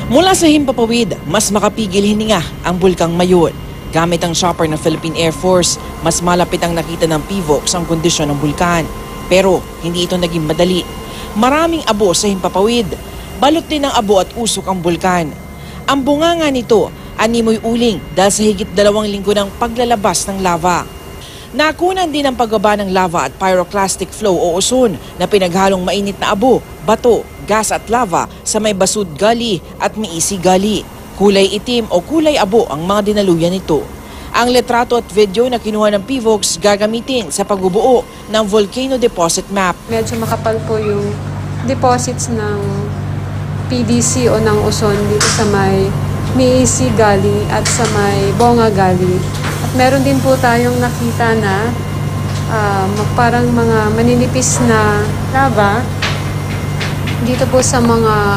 Mula sa himpapawid, mas makapigil hininga ang bulkang Mayon. Gamit ang chopper ng Philippine Air Force, mas malapit ang nakita ng PVOX ang kondisyon ng bulkan. Pero hindi ito naging madali. Maraming abo sa himpapawid. Balot din ng abo at usok ang bulkan. Ang bunganga nito, animoy uling dahil sa higit 2 linggo ng paglalabas ng lava. Nakunan din ang pagbaba ng lava at pyroclastic flow o uson na pinaghalong mainit na abo, bato, gas at lava sa may Basud Gully at Miisi Gully. Kulay itim o kulay abo ang mga dinaluyan nito. Ang litrato at video na kinuha ng PVOX gagamitin sa pagbubuo ng volcano deposit map. Medyo makapal po yung deposits ng PDC o ng uson dito sa may Miisi Gully at sa may Bonga Gully. At meron din po tayong nakita na parang mga maninipis na lava dito po sa mga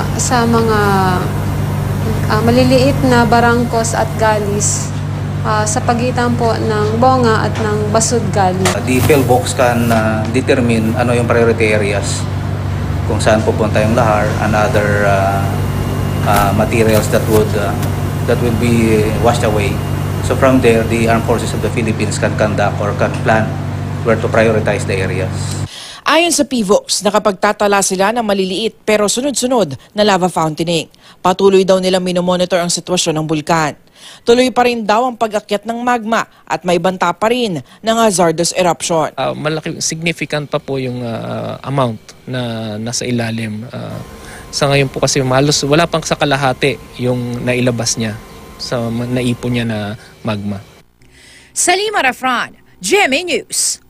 maliliit na barangkos at gullies sa pagitan po ng Bonga at ng Basud Gully. The PhilVox can determine ano yung priority areas, kung saan pupunta yung lahar and other materials that will be washed away. So from there, the Armed Forces of the Philippines can conduct or can plan where to prioritize the areas. Ayon sa PVOX, nakapagtatala sila ng maliliit pero sunod-sunod na lava fountaining. Patuloy daw nilang minomonitor ang sitwasyon ng bulkan. Tuloy pa rin daw ang pag-akyat ng magma at may banta pa rin ng hazardous eruption. Malaki, significant pa po yung amount na nasa ilalim. Sa ngayon po kasi malos, wala pang sa kalahati yung nailabas niya sa naipon niya na magma. Salima Rafran, GMA News.